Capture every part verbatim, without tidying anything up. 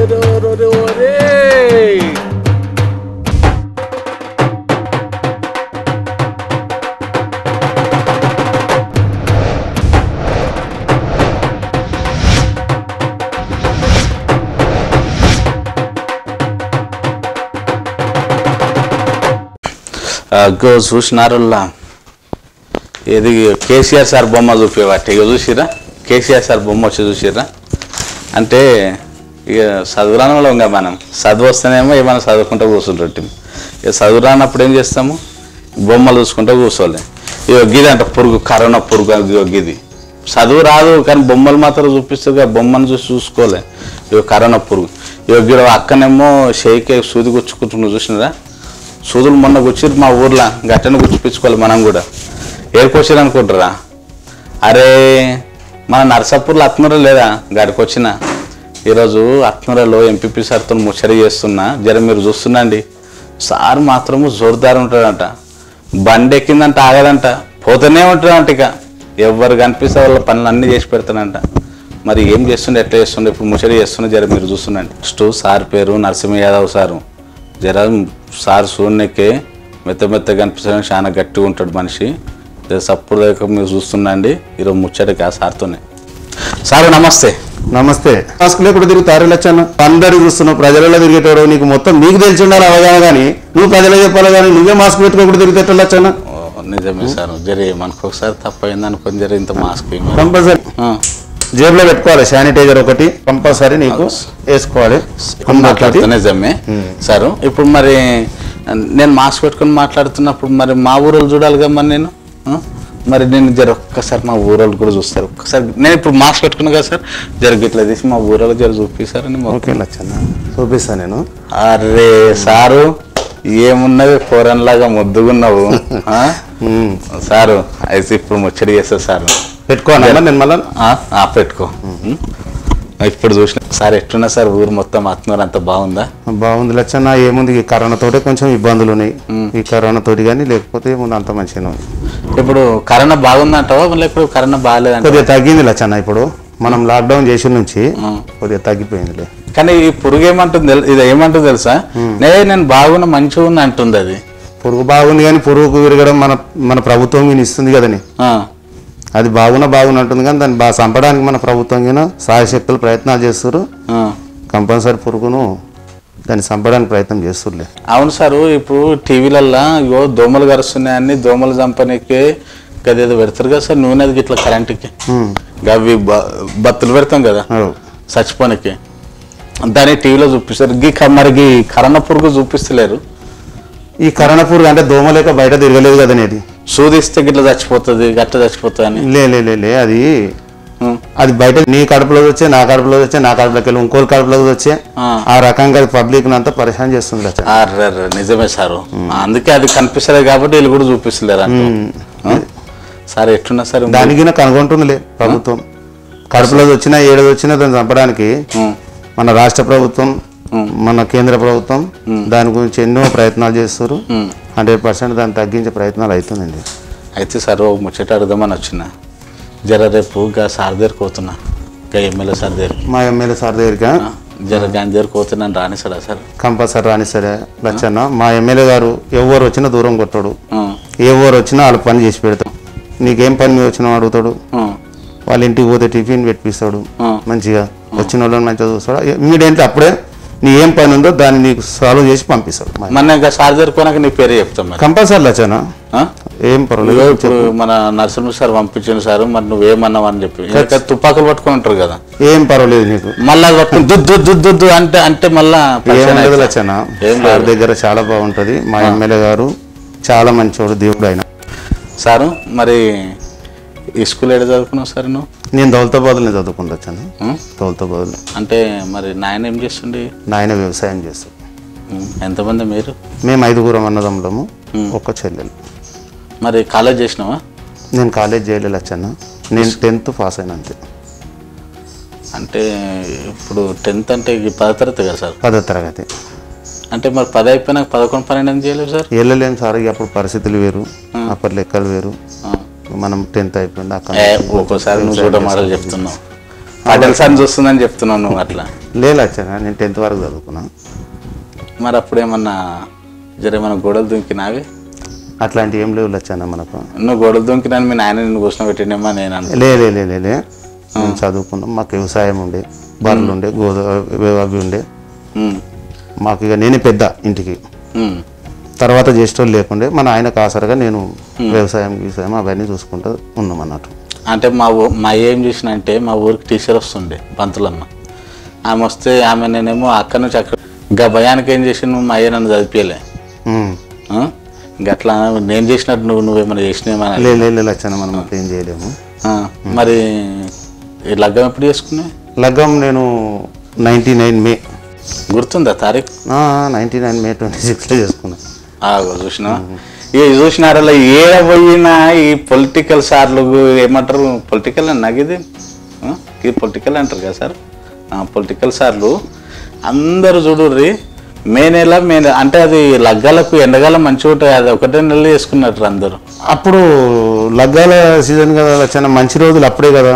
Go చూసినారులా ఏది KCR sir బొమ్మ చూపేవాటి ఇక చూసిరా కేసీఆర్ సార్ బొమ్మ వచ్చి చూసిరా అంటే ఇక చదువురాని వాళ్ళం ఇంకా మనం చదువు వస్తేనేమో ఏమైనా చదువుకుంటూ కూర్చుంటాం ఇక చదువు రానప్పుడు ఏం చేస్తాము బొమ్మలు చూసుకుంటూ కూర్చోలే ఇక గిది అంట పురుగు కరోనా పురుగు గిది చదువు రాదు కానీ బొమ్మలు మాత్రం చూపిస్తుంది బొమ్మను చూసి చూసుకోలే ఇక కరోనా పురుగు ఇక గిడ అక్కనేమో షేకే సూది గుచ్చుకుంటున్నా చూసినారా సూదులు మొన్న కూర్చిరు మా ఊర్లో గట్టను గుచ్చిపించుకోవాలి మనం కూడా ఏరుకొచ్చిరు అనుకుంటారా అరే మన నర్సాపూర్లో అత్మూర లేదా గాడికి వచ్చిన ఈరోజు అత్మూరలో ఎంపీపీ సార్తో ముచ్చట చేస్తున్నా జర మీరు చూస్తున్నాండి సార్ మాత్రము జోరుదారు ఉంటాడంట బండి ఎక్కిందంట ఆగదంట పోతూనే ఉంటాడంట ఇక ఎవరు కనిపిస్తే వాళ్ళ పనులు అన్నీ చేసి పెడతాడంట మరి ఏం చేస్తుండే ఎట్లా చేస్తుండే ఇప్పుడు ముచ్చట చేస్తున్నా జర మీరు చూస్తున్నాండి ఫస్ట్ సార్ పేరు నరసింహ యాదవ్ సారు జర సార్ సూర్యకే మెత్త మెత్త కనిపిస్తాడని చాలా గట్టిగా ఉంటాడు మనిషి సప్పుడు దాకా మీరు చూస్తున్నాండి ఈరోజు ముచ్చటకి ఆ సార్తోనే సార్ నమస్తే నమస్తే మాస్క్ లేకుండా తిరుగుతారు లచ్చన్న అందరూ చూస్తున్నావు ప్రజలలో తిరిగేటాడు నీకు మొత్తం నీకు తెలిసి ఉండాలి అవగాహన కానీ నువ్వు ప్రజలకు చెప్పాలి కానీ నువ్వే మాస్క్ పెట్టుకోకుండా తిరిగేట లచ్చన్న నిజమే సార్ జరి మనకు ఒకసారి తప్పైంది అనుకుని జరి ఇంత మాస్క్ కంపల్సరీ జేబులో పెట్టుకోవాలి శానిటైజర్ ఒకటి కంపల్సరీ నీకు వేసుకోవాలి నిజమే సార్ ఇప్పుడు మరి నేను మాస్క్ పెట్టుకుని మాట్లాడుతున్నప్పుడు మరి మా ఊరోళ్ళు చూడాలి కదా మరి నేను మరి నేను జర ఒక్కసారి మా ఊరోళ్ళు కూడా చూస్తారు ఒక్కసారి నేను ఇప్పుడు మాస్క్ పెట్టుకున్నా కదా సార్ జర గిట్లా తీసి మా ఊరోళ్ళు జర చూపిస్తారని ఓకే లచ్చన్న చూపిస్తాను నేను అరే సారు ఏమున్నది ఫోరన్ లాగా ముద్దుగున్నావు సారు అయితే ఇప్పుడు ముచ్చడి చేస్తా సార్ పెట్టుకోవాలి నేను మళ్ళీ పెట్టుకో ఇప్పుడు చూసిన సార్ ఎట్లున్నా సార్ ఊరు మొత్తం ఆత్మూరు అంతా బాగుందా బాగుంది లచ్చన్న ఏముంది ఈ కరోనా తోటి కొంచెం ఇబ్బందులు ఉన్నాయి ఈ కరోనా తోటి కానీ లేకపోతే ఏముంది అంత మంచిగా ఉంది ఇప్పుడు కరోనా బాగుందంటావా మళ్ళీ ఇప్పుడు కరోనా బాగాలేదంట కొద్దిగా తగ్గింది లచ్చన్న ఇప్పుడు మనం లాక్డౌన్ చేసిన నుంచి కొద్దిగా తగ్గిపోయిందిలే కానీ ఈ పురుగు ఏమంటుంది ఇది ఏమంటుంది తెలుసా నే నేను బాగున్నా మంచిగా ఉన్నా అంటుంది అది పురుగు బాగుంది కానీ పురుగుకు విరగడం మన మన ప్రభుత్వం ఇస్తుంది కదని అది బాగున్నా బాగున్నట్టుంది కానీ దాన్ని బాగా చంపడానికి మన ప్రభుత్వం కింద సాయశక్తులు ప్రయత్నాలు చేస్తారు కంపల్సరీ పురుగును దాన్ని చంపడానికి ప్రయత్నం చేస్తుర్లే అవును సార్ ఇప్పుడు టీవీలల్లో ఇగో దోమలు కరుస్తున్నాయని దోమలు చంపనీకి గదేదో పెడతారు కదా సార్ నూనె ఇట్లా కరెంటుకి అవి బత్తులు పెడతాం కదా చచ్చిపోనికి దాన్ని టీవీలో చూపిస్తారు గీ మరి గీ కరోనా పురుగు చూపిస్తలేరు ఈ కరోనా పురుగు అంటే దోమలేక బయట తిరగలేదు కదా అనేది సూదిస్తే గిట్లా చచ్చిపోతుంది గట్ట చచ్చిపోతుంది అని లే లే అది అది బయట నీ కడుపులో వచ్చే నా కడుపులో వచ్చే నా కడుపులోకి వెళ్ళి ఇంకోటి కడుపులోకి వచ్చే ఆ రకంగా పబ్లిక్ అంతా పరిశాన్ చేస్తుంది నిజమే సార్ అందుకే అది కనిపిస్తలేదు కాబట్టి వీళ్ళు కూడా చూపిస్తలేరు సార్ ఎట్లున్నా సార్ దానికి కనుగొంటుందిలే ప్రభుత్వం కడుపులో వచ్చినా ఏడాది వచ్చినా దాన్ని చంపడానికి మన రాష్ట్ర ప్రభుత్వం మన కేంద్ర ప్రభుత్వం దాని గురించి ఎన్నో ప్రయత్నాలు చేస్తారు హండ్రెడ్ పర్సెంట్ దాన్ని తగ్గించే ప్రయత్నాలు అవుతుందండి అయితే సార్ ముచ్చట అడుగుదామని వచ్చిన జర రేపు గా సార్ దగ్గరికి పోతున్నా గా ఎమ్మెల్యే సార్ దగ్గరికి మా ఎమ్మెల్యే సార్ దగ్గరికి జర గాని దగ్గరికి పోతున్నాను రానిస్తాడా సార్ కంపల్సరీ రానిస్తాడే లచ్చన్న మా ఎమ్మెల్యే గారు ఎవరు వచ్చినా దూరం కొట్టాడు ఎవరు వచ్చినా వాళ్ళు పని చేసి పెడతాడు నీకేం పని మీద వచ్చినా అడుగుతాడు వాళ్ళ ఇంటికి పోతే టిఫిన్ పెట్టిస్తాడు మంచిగా వచ్చిన వాళ్ళని మంచిగా చూస్తాడు ఇమీడియట్లీ అప్పుడే నీ ఏం పని ఉందో దాన్ని నీకు సాల్వ్ చేసి పంపిస్తాడు మన సార్ జరుపుకోనాక నీ పేరే చెప్తాం కంపల్సరీ లచ్చనా ఏం పర్వాలేదు ఇప్పుడు మన నరసింహ సార్ పంపించిన సార్ మరి నువ్వేమన్నావు అని చెప్పి తుపాకులు పట్టుకొని ఉంటారు కదా ఏం పర్వాలేదు నీకు మళ్ళా పట్టుకుని దుద్దు దుద్దు దుద్దు అంటే అంటే మళ్ళా ఏం లచ్చనా సార్ దగ్గర చాలా బాగుంటది మా ఎమ్మెల్యే గారు చాలా మంచివాడు దేవుడు ఆయన సారు మరి ఈ స్కూల్ ఎక్కడ చదువుకున్నావు సార్ నువ్వు నేను దౌలతాబాద్లో చదువుకుంటూ వచ్చాను దౌలతాబాద్లో అంటే మరి నాయన ఏం చేస్తుండే నాయన వ్యవసాయం చేస్తాడు ఎంతమంది మీరు మేము ఐదుగురం అన్నదమ్ములము ఒక్క చెల్లెలు మరి కాలేజ్ చేసినావా నేను కాలేజ్ చేయలేదు వచ్చాను నేను టెన్త్ పాస్ అయినా అంతే అంటే ఇప్పుడు టెన్త్ అంటే పదో తరగతి కదా సార్ పదో తరగతి అంటే మరి పది అయిపోయినాక పదకొండు పన్నెండు ఎందుకు చేయలేదు సార్ వెళ్ళలేము సార్ అప్పుడు పరిస్థితులు వేరు అప్పటి లెక్కలు వేరు మనం టెన్త్ అయిపోయింది అక్కడ ఒక్కోసారి నువ్వు చూడ మాటలు చెప్తున్నావు పటేల్ సార్ చూస్తుందని చెప్తున్నావు నువ్వు అట్లా. లేదు లచ్చన్న, నేను టెన్త్ వరకు చదువుకున్నా. మరి అప్పుడు ఏమన్నా జరేమన్నా గోడలు దుంకినావి? అట్లాంటివి ఏం లేవు లచ్చన్న మనకు. నువ్వు గోడలు దుంకినా మీ నాయన నిన్ను కూర్చొని పెట్టినేమో నేను అన్న. లే లే లే లే మేము చదువుకున్నాం. మాకు వ్యవసాయం ఉండే, బర్రెలు ఉండే, గోధుమ అవి ఉండే. మాకు ఇక నేనే పెద్ద ఇంటికి. తర్వాత చేసేటోళ్ళు లేకుండే, మన ఆయనకు ఆసరగా నేను వ్యవసాయం వ్యవసాయం అవన్నీ చూసుకుంటూ ఉన్నాం అన్నట్టు. అంటే మా ఊ మా ఏం చేసిన అంటే మా ఊరికి టీచర్ వస్తుండే పంతులమ్మ. ఆమె వస్తే ఆమె నేనేమో అక్కడి నుంచి అక్కడ ఇంకా భయానికి ఏం చేసి నువ్వు మా అయ్య నన్ను చదివిపోయలే. ఇంకా అట్లా నేను చేసినట్టు నువ్వు నువ్వేమైనా చేసినావా? లేదు లచ్చన్న, మనం అట్లా ఏం చేయలేము. మరి లగ్గం ఎప్పుడు చేసుకున్నావు? లగ్గం నేను నైన్టీ నైన్ మే గుర్తుందా తారీఖు? నైన్టీ నైన్ మే ట్వంటీ సిక్స్లో చేసుకున్నాను. చూసినా ఇక చూసినారలా ఏడ పోయినా ఈ పొలిటికల్ సార్లు ఏమంటారు, పొలిటికల్ అని నాకు ఇది ఇది పొలిటికల్ అంటారు కదా సార్. పొలిటికల్ సార్లు అందరు చూడుర్రి మే నెల మే అంటే అది లగ్గాలకు ఎండగాలం మంచిగా ఉంటుంది, అది ఒకటే నెల చేసుకున్నట్టు అందరు. అప్పుడు లగ్గాల సీజన్ కదా చాలా మంచి రోజులు అప్పుడే కదా.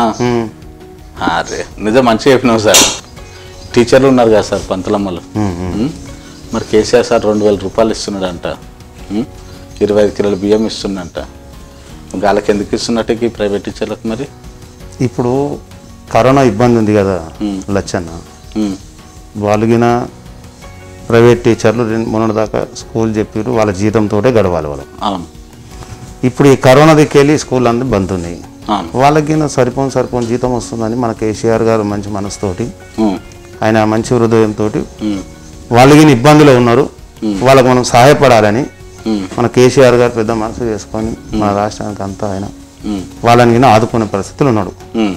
అరే నిజం మంచిగా చెప్పినావు సార్. టీచర్లు ఉన్నారు కదా సార్ పంతులమ్మలు. మరి కేసీఆర్ సార్ రెండు వేల రూపాయలు ఇస్తున్నాడంట, ఇరవై ఐదు కిలోల బియ్యం ఇస్తుందంట. వాళ్ళకి ఎందుకు ఇస్తున్నట్టు ప్రైవేట్ టీచర్లకు? మరి ఇప్పుడు కరోనా ఇబ్బంది ఉంది కదా లచ్చన్న, వాళ్ళకిన ప్రైవేట్ టీచర్లు రెండు మొన్న దాకా స్కూల్ చెప్పారు, వాళ్ళ జీతంతో గడవాలి వాళ్ళు. ఇప్పుడు ఈ కరోనా దిక్కెళ్ళి స్కూల్ అందరూ బంద్ ఉన్నాయి. వాళ్ళకి సరిపోని సరిపోని జీతం వస్తుందని మన కేసీఆర్ గారు మంచి మనసుతోటి, ఆయన మంచి హృదయంతో వాళ్ళకి ఇబ్బందులు ఉన్నారు, వాళ్ళకి మనం సహాయపడాలని మన కేసీఆర్ గారు పెద్ద మనసు చేసుకొని మన రాష్ట్రానికి అంతా ఆయన వాళ్ళని ఆదుకునే పరిస్థితులు ఉన్నాడు.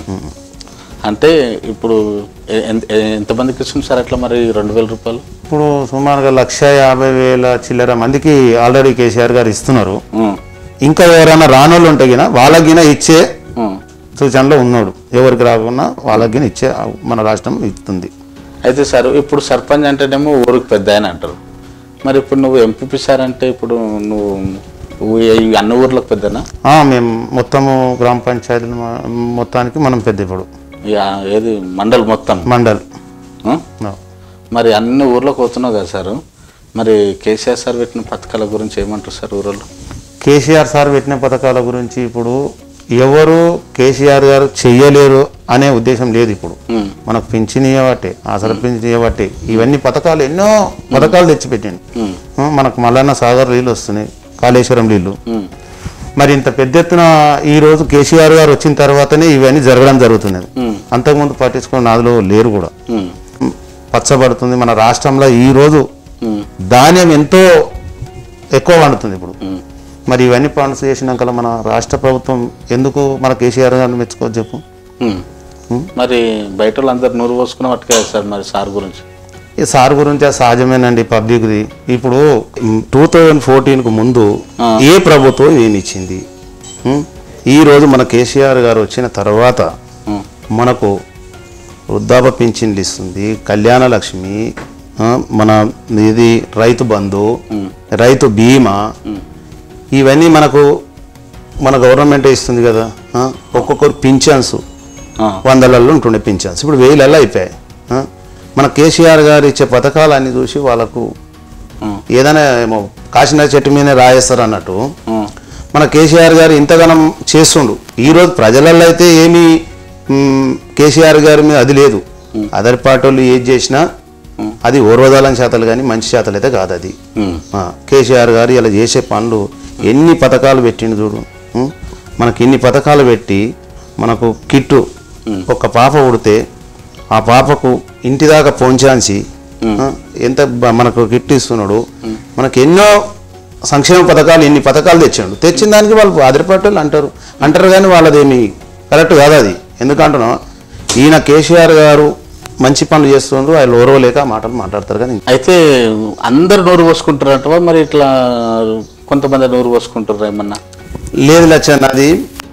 అంటే ఇప్పుడు ఎంతమందికి ఇస్తుంది సార్ అట్లా మరి రెండు వేల రూపాయలు? ఇప్పుడు సుమారుగా లక్ష యాభై వేల చిల్లర మందికి ఆల్రెడీ కేసీఆర్ గారు ఇస్తున్నారు. ఇంకా ఎవరైనా రానోళ్ళు ఉంటే గిన వాళ్ళకి ఇచ్చే సూచనలో ఉన్నాడు. ఎవరికి రాకుండా వాళ్ళకి ఇచ్చే మన రాష్ట్రం ఇస్తుంది. అయితే సార్ ఇప్పుడు సర్పంచ్ అంటేనేమో ఊరికి పెద్ద ఆయన అంటారు. మరి ఇప్పుడు నువ్వు ఎంపీపీ సార్ అంటే ఇప్పుడు నువ్వు అన్ని ఊర్లకు పెద్దనా? మేము మొత్తము గ్రామ పంచాయతీ మొత్తానికి మనం పెద్ద. ఇప్పుడు ఏది మండల్ మొత్తం? మండల్. మరి అన్ని ఊర్లోకి పోతున్నావు కదా సార్, మరి కేసీఆర్ సార్ పెట్టిన పథకాల గురించి ఏమంటారు సార్ ఊళ్ళో? కేసీఆర్ సార్ పెట్టిన పథకాల గురించి ఇప్పుడు ఎవరు కేసీఆర్ గారు చెయ్యలేరు అనే ఉద్దేశం లేదు. ఇప్పుడు మనకు పింఛన్ ఇవ్వబట్టే, ఆసరా పింఛన్ ఇవ్వబట్టే ఇవన్నీ పథకాలు ఎన్నో పథకాలు తెచ్చిపెట్టింది. మనకు మల్లన్న సాగర్ నీళ్ళు వస్తున్నాయి, కాళేశ్వరం నీళ్ళు. మరి ఇంత పెద్ద ఎత్తున ఈ రోజు కేసీఆర్ గారు వచ్చిన తర్వాతనే ఇవన్నీ జరగడం జరుగుతున్నది. అంతకుముందు పట్టించుకున్న నాదులో లేరు కూడా. పచ్చబడుతుంది మన రాష్ట్రంలో. ఈ రోజు ధాన్యం ఎంతో ఎక్కువ పండుతుంది ఇప్పుడు. మరి ఇవన్నీ పనులు చేసినాక మన రాష్ట్ర ప్రభుత్వం ఎందుకు మన కేసీఆర్ గారిని మెచ్చుకోవచ్చు చెప్పు? మరి బయట వాళ్ళందరూ నూరు పోసుకున్న పట్టుకు సార్. మరి సార్ గురించి ఈ సార్ గురించి సహజమేనండి పబ్లిక్ది. ఇప్పుడు టూ థౌజండ్ ఫోర్టీన్కు ముందు ఏ ప్రభుత్వం ఏమి ఇచ్చింది? ఈరోజు మన కేసీఆర్ గారు వచ్చిన తర్వాత మనకు వృద్ధాప్య పింఛన్లు ఇస్తుంది, కళ్యాణ లక్ష్మి, మన ఇది రైతు బంధు, రైతు బీమా, ఇవన్నీ మనకు మన గవర్నమెంట్ ఇస్తుంది కదా. ఒక్కొక్కరు పింఛన్స్ వందలలో ఉంటుండే పింఛన్స్ ఇప్పుడు వేలల్లో అయిపోయాయి. మన కేసీఆర్ గారు ఇచ్చే పథకాలన్నీ చూసి వాళ్ళకు ఏదైనా ఏమో కాసిన చెట్టు మీదనే రాయేస్తారు అన్నట్టు మన కేసీఆర్ గారు ఇంతగానం చేస్తుండు. ఈరోజు ప్రజలలో అయితే ఏమీ కేసీఆర్ గారి మీద అది లేదు. అదర్ పార్టీ వాళ్ళు ఏది చేసినా అది ఓర్వదాలని శాతలు కానీ మంచి శాతలు అయితే కాదు. అది కేసీఆర్ గారు ఇలా చేసే పనులు ఎన్ని పథకాలు పెట్టిండు చూడు. మనకి ఇన్ని పథకాలు పెట్టి మనకు కిట్టు ఒక పాప ఉడితే ఆ పాపకు ఇంటి దాకా పోంచాన్సి ఎంత మనకు కిట్ ఇస్తున్నాడు. మనకు ఎన్నో సంక్షేమ పథకాలు ఎన్ని పథకాలు తెచ్చాడు. తెచ్చిన దానికి వాళ్ళు ఆధారపడ్డోళ్ళు అంటారు అంటారు కానీ వాళ్ళదేమి కరెక్ట్ కాదు. అది ఎందుకంటున్నా ఈయన కేసీఆర్ గారు మంచి పనులు చేస్తుండ్రు, ఆయన ఓరవలేక మాటలు మాట్లాడతారు. కానీ అయితే అందరు నోరు పోసుకుంటారంటవా? మరి ఇట్లా కొంతమంది నోరు పోసుకుంటారు ఏమన్నా? లేదు లచ్చన్న, అది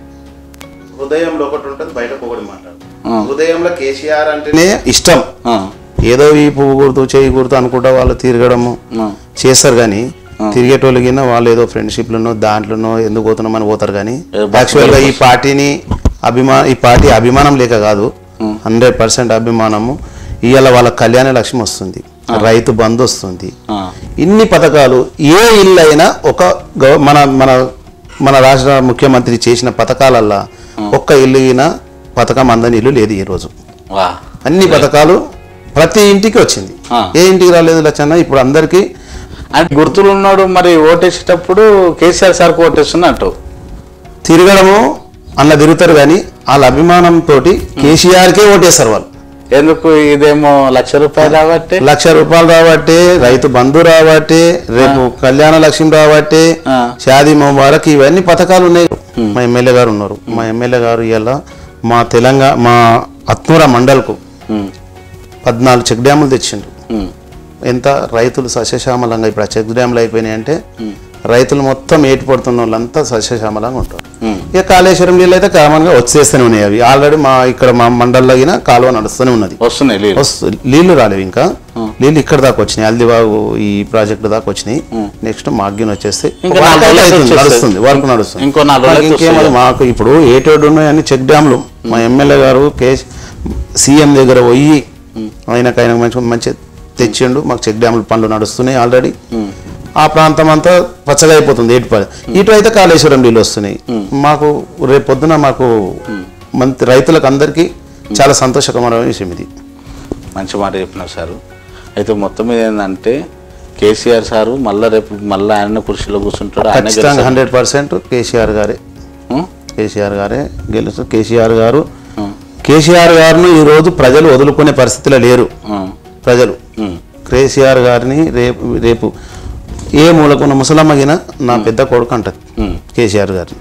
హృదయంలో ఒకటి ఉంటుంది, బయటకు ఒకటి మాట్లాడు. హృదయంలో కేసీఆర్ అంటేనే ఇష్టం. ఏదో ఈ పువ్వు గుర్తు చేయి గుర్తు అనుకుంటా వాళ్ళు తిరగడము చేస్తారు. కానీ తిరిగేటోళ్ళకి వాళ్ళు ఏదో ఫ్రెండ్షిప్లోనో దాంట్లోనో ఎందుకు పోతున్నామని పోతారు. కానీ యాక్చువల్గా ఈ పార్టీని అభిమాన ఈ పార్టీ అభిమానం లేక కాదు, హండ్రెడ్ పర్సెంట్ అభిమానము. ఇవాళ వాళ్ళ కళ్యాణ లక్ష్మి వస్తుంది, రైతు బంధు వస్తుంది, ఇన్ని పథకాలు. ఏ ఇల్లు అయినా ఒక మన మన మన రాష్ట్ర ముఖ్యమంత్రి చేసిన పథకాలల్లా ఒక్క ఇల్లు అయినా పథకం అందని ఇల్లు లేదు ఈరోజు. అన్ని పథకాలు ప్రతి ఇంటికి వచ్చింది. ఏ ఇంటికి రాలేదు లచ్చన్న? ఇప్పుడు అందరికీ గుర్తులు ఉన్నాడు. మరి ఓటేసేటప్పుడు కేసీఆర్ సార్కి ఓటేస్తున్నట్టు తిరగడము అన్న తిరుగుతారు, కానీ వాళ్ళ అభిమానంతో కేసీఆర్కే ఓటేస్తారు వాళ్ళు. ఎందుకు? ఇదేమో లక్ష రూపాయలు రాబట్టే, లక్ష రూపాయలు రాబట్టే, రైతు బంధు రాబట్టే, రేపు కళ్యాణ లక్ష్మి రాబట్టే, షాదీ ముబారక్, ఇవన్నీ పథకాలు ఉన్నాయి. మా ఎమ్మెల్యే గారు ఉన్నారు. మా ఎమ్మెల్యే గారు ఇలా మా తెలంగాణ మా అత్మూర మండల్కు పద్నాలుగు చెక్ డ్యాములు తెచ్చిండ్రు. ఎంత రైతులు సస్యశ్యామలంగా, ఇప్పుడు ఆ చెక్ డ్యాములు అయిపోయినాయి అంటే రైతులు మొత్తం ఏటి పడుతున్న వాళ్ళంతా సస్యశ్యామలంగా ఉంటారు. ఇక కాళేశ్వరం నీళ్ళు అయితే కామన్గా వచ్చేస్తూనే ఉన్నాయి. అవి ఆల్రెడీ మా ఇక్కడ మా మండల్లో కాలువ నడుస్తూనే ఉన్నది. వస్తున్నాయి నీళ్లు రాలేవు, ఇంకా నీళ్ళు ఇక్కడ దాకా వచ్చినాయి. అల్దిబాగు ఈ ప్రాజెక్టు దాకా వచ్చినాయి. నెక్స్ట్ మాగ్గిన్ వచ్చేస్తే నడుస్తుంది, వర్క్ నడుస్తుంది. ఇంకేమో మాకు ఇప్పుడు ఏటోడు ఉన్నాయని చెక్ డ్యామ్లు మా ఎమ్మెల్యే గారు కే సీఎం దగ్గర పోయి ఆయనకైనా మంచి మంచి తెచ్చిండు. మాకు చెక్ డ్యాముల పనులు నడుస్తున్నాయి ఆల్రెడీ. ఆ ప్రాంతం అంతా పచ్చగా అయిపోతుంది. ఏటిపడి ఇటు అయితే కాళేశ్వరం నీళ్ళు వస్తున్నాయి. మాకు రేపు పొద్దున మాకు మంత్రి రైతులకు అందరికీ చాలా సంతోషకరమైన విషయం ఇది. మంచి మాట చెప్పినారు సారు. అయితే మొత్తం మీద ఏంటంటే కేసీఆర్ సారు మళ్ళీ రేపు మళ్ళీ ఆయన కుర్చీలో కూర్చుంటాడు. ఖచ్చితంగా హండ్రెడ్ పర్సెంట్ కేసీఆర్ గారే కేసీఆర్ గారే గెలుస్తారు. కేసీఆర్ గారు కేసీఆర్ గారిని ఈరోజు ప్రజలు వదులుకునే పరిస్థితిలో లేరు. ప్రజలు కేసీఆర్ గారిని రేపు రేపు ఏ మూలకున్న ముసలమ్మగిన నా పెద్ద కొడుకు అంటది కేసీఆర్ గారిని.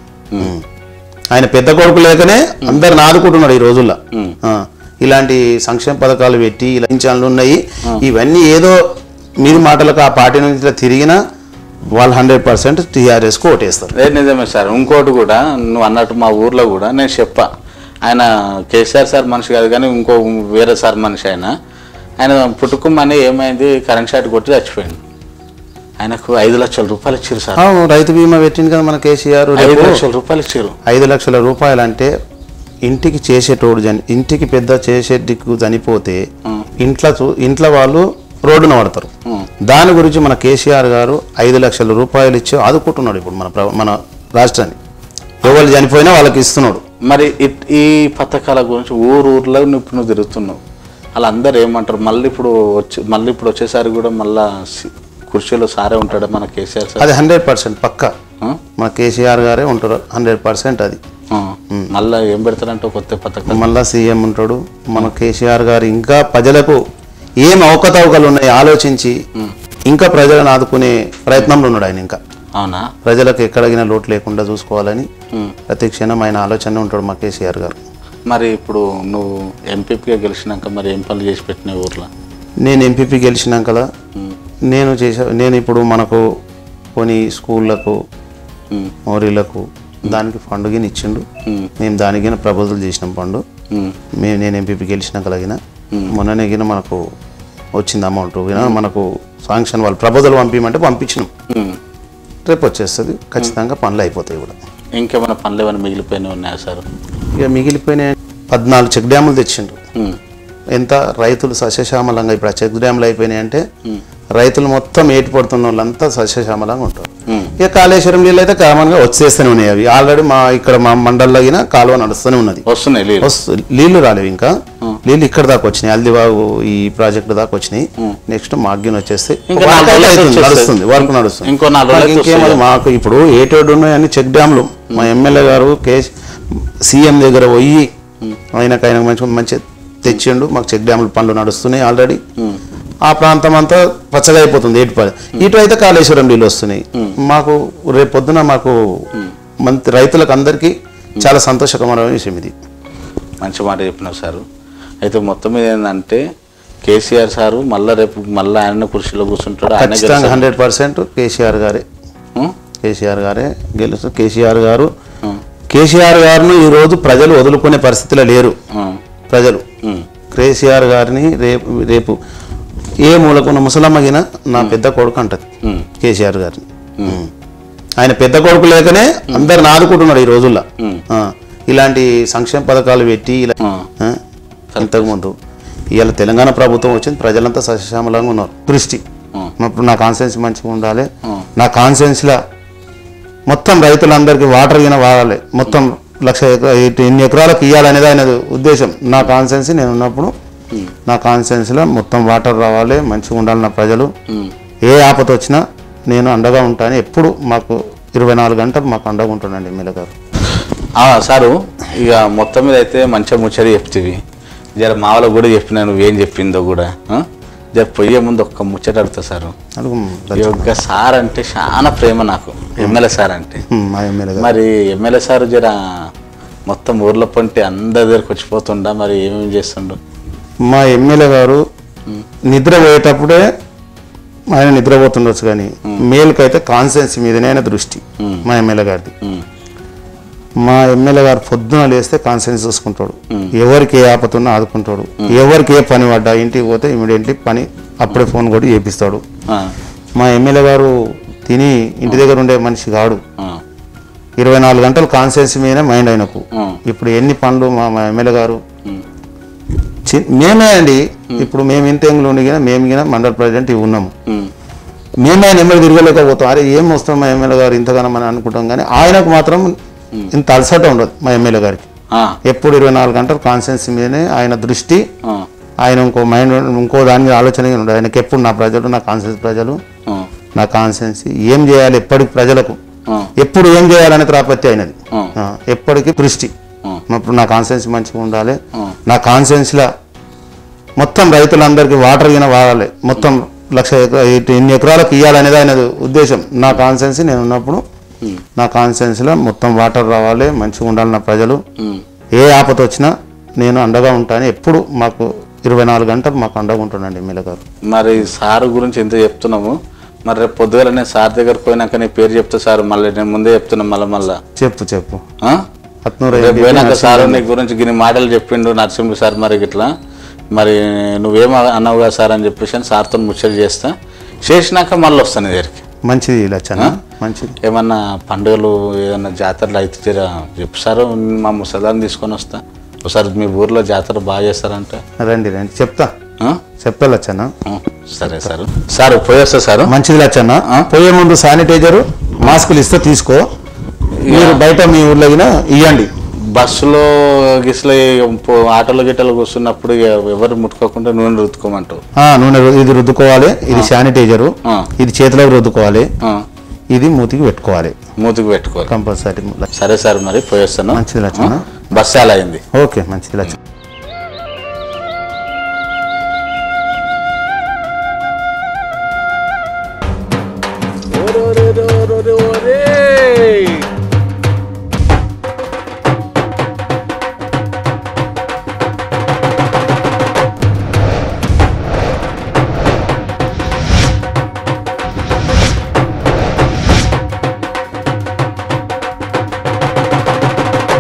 ఆయన పెద్ద కొడుకు లేకనే అందరు నాదుకుంటున్నాడు ఈ రోజుల్లో. ఇలాంటి సంక్షేమ పథకాలు పెట్టి ఇలా ఛానళ్ళు ఉన్నాయి. ఇవన్నీ ఏదో మీది మాటలకు ఆ పార్టీ నుంచి తిరిగినా వాళ్ళు హండ్రెడ్ పర్సెంట్ టీఆర్ఎస్కు ఓటేస్తారు. నిజమే సార్. ఇంకోటి కూడా నువ్వు అన్నట్టు మా ఊర్లో కూడా నేను చెప్పా, ఆయన కేసీఆర్ సార్ మనిషి కాదు కానీ ఇంకో వేరే సార్ మనిషి. ఆయన ఆయన పుట్టుకుమ్మని ఏమైంది, కరెంట్ షాట్ కొట్టి చచ్చిపోయింది. ఆయనకు ఐదు లక్షల రూపాయలు ఇచ్చారు సార్. రైతు బీమా పెట్టింది కదా మన కేసీఆర్. ఐదు లక్షల రూపాయలు ఇచ్చారు. ఐదు లక్షల రూపాయలు అంటే ఇంటికి చేసేటోడు జని ఇంటికి పెద్ద చేసేటికి చనిపోతే ఇంట్లో ఇంట్లో వాళ్ళు రోడ్డున పడతారు. దాని గురించి మన కేసీఆర్ గారు ఐదు లక్షల రూపాయలు ఇచ్చి ఆదుకుంటున్నాడు ఇప్పుడు మన మన రాష్ట్రాన్ని. ఎవరు చనిపోయినా వాళ్ళకి ఇస్తున్నాడు. మరి ఈ పథకాల గురించి ఊరు ఊర్లో ఇప్పుడు నువ్వు తిరుగుతున్నావు, వాళ్ళందరూ ఏమంటారు? మళ్ళీ ఇప్పుడు వచ్చి మళ్ళీ ఇప్పుడు వచ్చేసారి కూడా మళ్ళా కుర్చీలో సారే ఉంటాడు మన కేసీఆర్ సార్. అది హండ్రెడ్ పర్సెంట్ పక్కా మన కేసీఆర్ గారే ఉంటారు. హండ్రెడ్ పర్సెంట్ అది. మళ్ళీ ఏం పెడతారంటే కొత్త పథకం మళ్ళా సీఎం ఉంటాడు మన కేసీఆర్ గారు. ఇంకా ప్రజలకు ఏం అవకతవకలు ఉన్నాయి ఆలోచించి ఇంకా ప్రజలను ఆదుకునే ప్రయత్నంలో ఉన్నాడు ఆయన. ఇంకా అవునా? ప్రజలకు ఎక్కడిగిన లోటు లేకుండా చూసుకోవాలని ప్రతి క్షణం ఆయన ఆలోచన ఉంటాడు మా కేసీఆర్ గారు. మరి ఇప్పుడు నువ్వు ఎంపీపీగా గెలిచినాక మరి ఏం పనులు చేసి పెట్టిన ఊర్లో? నేను ఎంపీపీ గెలిచినాక నేను చేసా నేను ఇప్పుడు మనకు కొన్ని స్కూళ్ళకు మోరీలకు దానికి ఫండ్ గిన ఇచ్చిండు. మేము దానికి ప్రపోజల్ చేసినాం ఫండ్. మేము నేను ఎంపీపీ గెలిచినాక కలిగిన మొన్ననే గిన మనకు వచ్చింది అమౌంట్ మనకు శాంక్షన్ వాళ్ళు ప్రపోజల్ పంపించమంటే పంపించినాం. రేపు వచ్చేస్తుంది ఖచ్చితంగా పనులు అయిపోతాయి కూడా. ఇంకేమైనా పనులు ఏమైనా మిగిలిపోయినాయి ఉన్నాయా సార్? ఇక మిగిలిపోయిన పద్నాలుగు చెక్ డ్యాములు తెచ్చిండ్రు. ఎంత రైతులు సస్యశ్యామలంగా, ఇప్పుడు ఆ చెక్ డ్యాములు అయిపోయినాయి అంటే రైతులు మొత్తం ఏటి పడుతున్న వాళ్ళంతా సస్యశ్యామలంగా ఉంటారు. ఇక కాళేశ్వరం నీళ్ళు అయితే కామన్గా వచ్చేస్తూనే ఉన్నాయి. అవి ఆల్రెడీ మా ఇక్కడ మా మండల్లో కాలువ నడుస్తూనే ఉన్నది. వస్తున్నాయి నీళ్లు రాలేవు, ఇంకా నీళ్ళు ఇక్కడ దాకా వచ్చినాయి. అల్దిబాగు ఈ ప్రాజెక్టు దాకా వచ్చినాయి. నెక్స్ట్ మాగ్గిన్ వచ్చేస్తే నడుస్తుంది, వర్క్ నడుస్తుంది. ఇంకేమో మాకు ఇప్పుడు ఏటోడు ఉన్నాయని చెక్ డ్యామ్లు మా ఎమ్మెల్యే గారు కే సీఎం దగ్గర పోయి ఆయనకైనా మంచి మంచి తెచ్చిండు. మాకు చెక్ డ్యాముల పనులు నడుస్తున్నాయి ఆల్రెడీ. ఆ ప్రాంతం అంతా పచ్చగా అయిపోతుంది. ఏటిపడి ఇటు అయితే కాళేశ్వరం నీళ్ళు వస్తున్నాయి. మాకు రేపు పొద్దున మాకు మంత్రి రైతులకు అందరికీ చాలా సంతోషకరమైన విషయం ఇది. మంచి మాట చెప్పినారు సారు. అయితే మొత్తం మీద ఏంటంటే కేసీఆర్ సారు మళ్ళీ రేపు మళ్ళీ ఆయన కుర్చీలో కూర్చుంటాడు. ఖచ్చితంగా హండ్రెడ్ పర్సెంట్ కేసీఆర్ గారే కేసీఆర్ గారే గెలుస్తారు. కేసీఆర్ గారు కేసీఆర్ గారిని ఈరోజు ప్రజలు వదులుకునే పరిస్థితిలో లేరు. ప్రజలు కేసీఆర్ గారిని రేపు రేపు ఏ మూలకున్న ముసలమ్మగిన నా పెద్ద కొడుకు అంటది కేసీఆర్ గారిని. ఆయన పెద్ద కొడుకు లేకనే అందరు నాదుకుంటున్నాడు ఈ రోజుల్లో. ఇలాంటి సంక్షేమ పథకాలు పెట్టి ఇలా ఇంతకుముందు. ఇవాళ తెలంగాణ ప్రభుత్వం వచ్చింది, ప్రజలంతా సస్యశ్యామలంగా ఉన్నారు. దృష్టి ఇప్పుడు నా కాన్స్టిట్యున్సీ మంచిగా ఉండాలి, నా కాన్స్టిట్యున్సీలో మొత్తం రైతులందరికీ వాటర్ గిన వాడాలి, మొత్తం లక్ష ఎన్ని ఎకరాలకు ఇవ్వాలనేది ఆయన ఉద్దేశం. నా కాన్స్టిట్యున్సీ నేను ఉన్నప్పుడు నా కాన్స్టిట్యున్సీలో మొత్తం వాటర్ రావాలి, మంచిగా ఉండాలి నా ప్రజలు. ఏ ఆపద వచ్చినా నేను అండగా ఉంటాను. ఎప్పుడు మాకు ఇరవై నాలుగు గంటలు మాకు అండగా ఉంటానండి ఎమ్మెల్యే గారు. సారు ఇక మొత్తం మీద అయితే మంచిగా ముచ్చడి చెప్తివి. జర మా వాళ్ళకు కూడా చెప్పినా నువ్వేం చెప్పిందో కూడా. జర పోయే ముందు ఒక్క ముచ్చట అడుగుతా సారు. యొక్క సార్ అంటే చాలా ప్రేమ నాకు, ఎమ్మెల్యే సార్ అంటే. మరి ఎమ్మెల్యే సార్ జర మొత్తం ఊర్లో పంటే అందరి దగ్గరకు వచ్చిపోతుండా, మరి ఏమేమి చేస్తుండో? మా ఎమ్మెల్యే గారు నిద్రపోయేటప్పుడే ఆయన నిద్రపోతుండొచ్చు, కానీ మేలుకైతే కాన్స్టిట్యున్సీ మీదనే ఆయన దృష్టి మా ఎమ్మెల్యే గారిది. మా ఎమ్మెల్యే గారు పొద్దున లేస్తే కాన్స్టిట్యున్సీ చూసుకుంటాడు, ఎవరికి ఏ ఆపతున్నా ఆదుకుంటాడు, ఎవరికి ఏ పని పడ్డా ఇంటికి పోతే ఇమీడియట్లీ పని అప్పుడే ఫోన్ కూడా చేపిస్తాడు. మా ఎమ్మెల్యే గారు తిని ఇంటి దగ్గర ఉండే మనిషి కాడు, ఇరవై నాలుగు గంటలు కాన్స్టిట్యున్సీ మీదనే మైండ్ ఆయనకు. ఇప్పుడు ఎన్ని పనులు మా మా ఎమ్మెల్యే గారు మేమే అండి. ఇప్పుడు మేము ఇంత ఎంగులు ఉండిగినా మేము గినా మండల ప్రెసిడెంట్ ఇవి ఉన్నాము, మేమే ఆయన ఎమ్మెల్యే తిరగలేకపోతాం. అరే ఏం వస్తాం మా ఎమ్మెల్యే గారు ఇంతగానో మనం అనుకుంటాం, కానీ ఆయనకు మాత్రం ఇంత అలసట ఉండదు మా ఎమ్మెల్యే గారికి. ఎప్పుడు ఇరవై నాలుగు గంటలు కాన్స్టిట్యున్సీ మీదనే ఆయన దృష్టి. ఆయన ఇంకో మైండ్ ఇంకో దాని మీద ఆలోచన ఉండదు ఆయనకి. ఎప్పుడు నా ప్రజలు, నా కాన్స్టిట్యున్సీ ప్రజలు, నా కాన్స్టిట్యున్సీ ఏం చేయాలి, ఎప్పటికి ప్రజలకు ఎప్పుడు ఏం చేయాలనే త్రాపత్తి అయినది. ఎప్పటికీ దృష్టి ఇప్పుడు నా కాన్స్టిట్యున్సీ మంచిగా ఉండాలి, నా కాన్స్టిట్యున్సీలో మొత్తం రైతులందరికీ వాటర్ గిన వాడాలి, మొత్తం లక్ష ఎన్ని ఎకరాలకు ఇవ్వాలనేది ఆయన ఉద్దేశం. నా కాన్స్టిట్యున్సీ నేను ఉన్నప్పుడు నా కాన్స్టిట్యున్సీలో మొత్తం వాటర్ రావాలి, మంచిగా ఉండాలి నా ప్రజలు. ఏ ఆపద వచ్చినా నేను అండగా ఉంటాను. ఎప్పుడు మాకు ఇరవై నాలుగు గంటలు మాకు అండగా ఉంటానండి ఎమ్మెల్యే గారు. మరి సార్ గురించి ఎంత చెప్తున్నాము, మరి రేపు పొద్దుగల నేను సార్ దగ్గరకు పోయినాక నీ పేరు చెప్తా సార్, మళ్ళీ నేను ముందే చెప్తున్నా మళ్ళీ మళ్ళా చెప్పు చెప్పు పోయినాక సార్ నీ గురించి గిన్ని మాటలు చెప్పిండు నరసింహ సార్. మరి ఇట్లా మరి నువ్వేమో అన్నావు కదా సార్ అని చెప్పేసి అని సార్తో ముచ్చట చేస్తా, చేసినాక మళ్ళీ వస్తాను దగ్గరికి. మంచిది లచ్చన, మంచిది. ఏమన్నా పండుగలు ఏదన్నా జాతరలు అయితే జర చెప్పు సార్, మా ముసలాన్ని తీసుకొని వస్తా. ఒకసారి మీ ఊర్లో జాతర బాగా చేస్తారంట. రండి రండి చెప్తా చెప్తా లచ్చన్న. సరే సార్. సార్ పోయేస్తా సార్. మంచిది లచ్చన్న. పోయే ముందు శానిటైజర్ మాస్కులు ఇస్తే తీసుకో, మీరు బయట మీ ఊర్లో ఇవ్వండి. బస్సులో గిస్లో ఆటోలో గిట్టలు కూర్చున్నప్పుడు ఎవరు ముట్టుకోకుండా నూనె రుద్దుకోమంటావు. నూనె ఇది రుద్దుకోవాలి, ఇది శానిటైజరు, ఇది చేతిలోకి రుద్దుకోవాలి, ఇది మూతికి పెట్టుకోవాలి. మూతికి పెట్టుకోవాలి కంపల్సరీ. సరే సార్ మరి పోయేస్తాను. మంచిది లచ్చన్న. బస్సు అలా అయింది. ఓకే మంచిది లచ్చన్న. ఓరే